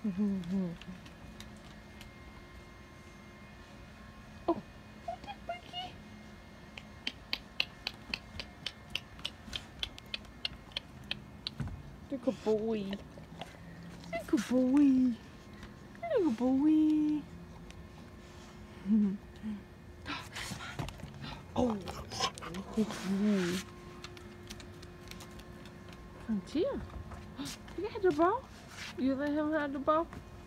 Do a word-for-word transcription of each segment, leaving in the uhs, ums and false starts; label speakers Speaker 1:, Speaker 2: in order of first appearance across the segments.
Speaker 1: Oh, Wiki. Good boy. Good boy. Good boy. Oh. Frontier. You got the ball? You let him have the ball?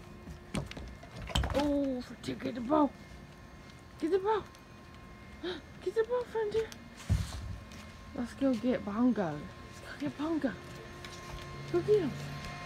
Speaker 1: Oh, Frontier, get the ball. Get the ball. Get the ball, Frontier. Let's go get Bongo. Let's go get Bongo. Go get him.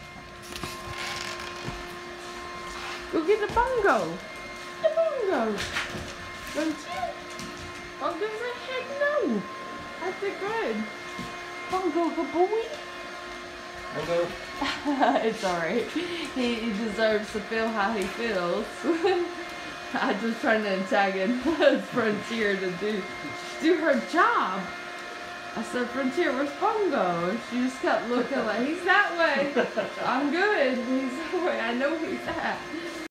Speaker 1: Go get the Bongo. The Bongo. Frontier. Bongo said heck no. I said good. Bongo, good boy.
Speaker 2: Bongo.
Speaker 1: It's alright. He, he deserves to feel how he feels. I'm just trying to antagonize Frontier to do do her job. I said, Frontier, where's Bongo? And she just kept looking like, he's that way. I'm good. He's that way. I know he's at.